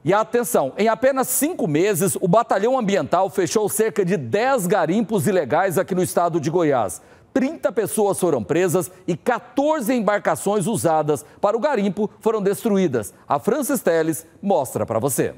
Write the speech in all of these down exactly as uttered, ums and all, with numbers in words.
E atenção, em apenas cinco meses, o Batalhão Ambiental fechou cerca de dez garimpos ilegais aqui no estado de Goiás. trinta pessoas foram presas e quatorze embarcações usadas para o garimpo foram destruídas. A Francis Teles mostra para você.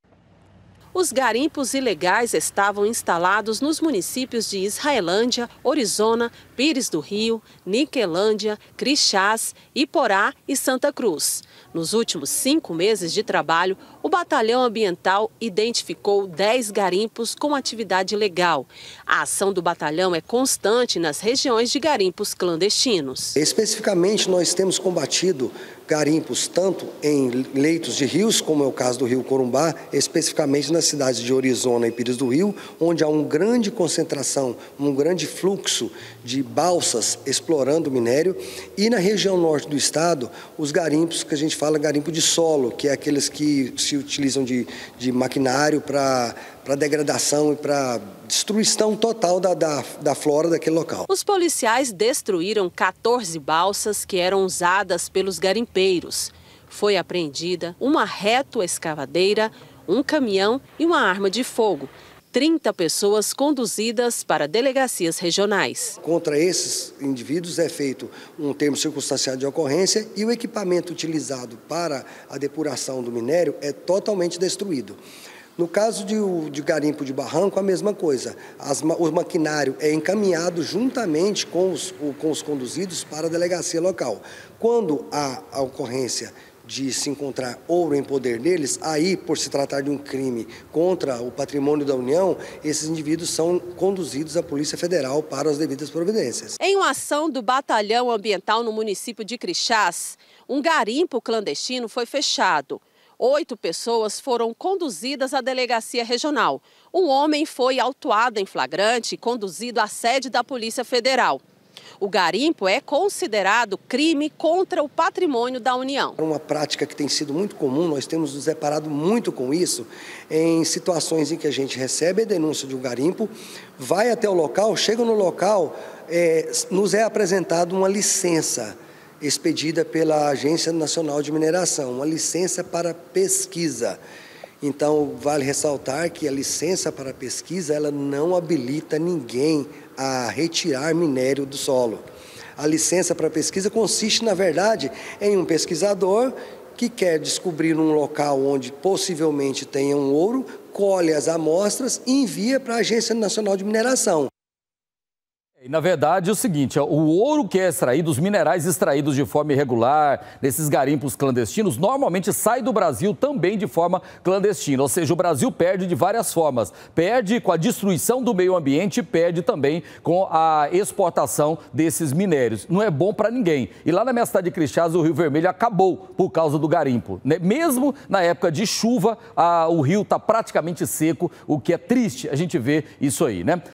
Os garimpos ilegais estavam instalados nos municípios de Israelândia, Orizona, Pires do Rio, Niquelândia, Crixás, Iporá e Santa Cruz. Nos últimos cinco meses de trabalho, o Batalhão Ambiental identificou dez garimpos com atividade ilegal. A ação do batalhão é constante nas regiões de garimpos clandestinos. Especificamente, nós temos combatido garimpos tanto em leitos de rios, como é o caso do Rio Corumbá, especificamente nas cidades de Orizona e Pires do Rio, onde há uma grande concentração, um grande fluxo de balsas explorando o minério, e na região norte do estado, os garimpos que a gente fala garimpo de solo, que é aqueles que se utilizam de, de maquinário para para degradação e para destruição total da, da, da flora daquele local. Os policiais destruíram quatorze balsas que eram usadas pelos garimpeiros. Foi apreendida uma retroescavadeira, um caminhão e uma arma de fogo. trinta pessoas conduzidas para delegacias regionais. Contra esses indivíduos é feito um termo circunstanciado de ocorrência e o equipamento utilizado para a depuração do minério é totalmente destruído. No caso de, de garimpo de barranco, a mesma coisa. As, o maquinário é encaminhado juntamente com os, com os conduzidos para a delegacia local. Quando há a ocorrência de se encontrar ouro em poder deles, aí, por se tratar de um crime contra o patrimônio da União, esses indivíduos são conduzidos à Polícia Federal para as devidas providências. Em uma ação do Batalhão Ambiental no município de Crixás, um garimpo clandestino foi fechado. Oito pessoas foram conduzidas à delegacia regional. Um homem foi autuado em flagrante e conduzido à sede da Polícia Federal. O garimpo é considerado crime contra o patrimônio da União. É uma prática que tem sido muito comum, nós temos nos deparado muito com isso, em situações em que a gente recebe a denúncia de um garimpo, vai até o local, chega no local, é, nos é apresentada uma licença expedida pela Agência Nacional de Mineração, uma licença para pesquisa. Então, vale ressaltar que a licença para pesquisa, ela não habilita ninguém a retirar minério do solo. A licença para pesquisa consiste, na verdade, em um pesquisador que quer descobrir um local onde possivelmente tenha um ouro, colhe as amostras e envia para a Agência Nacional de Mineração. E, na verdade, é o seguinte, o ouro que é extraído, os minerais extraídos de forma irregular, nesses garimpos clandestinos, normalmente sai do Brasil também de forma clandestina. Ou seja, o Brasil perde de várias formas. Perde com a destruição do meio ambiente, perde também com a exportação desses minérios. Não é bom para ninguém. E lá na minha cidade de Crixás, o Rio Vermelho acabou por causa do garimpo. Mesmo na época de chuva, a, o rio está praticamente seco, o que é triste a gente ver isso aí, né?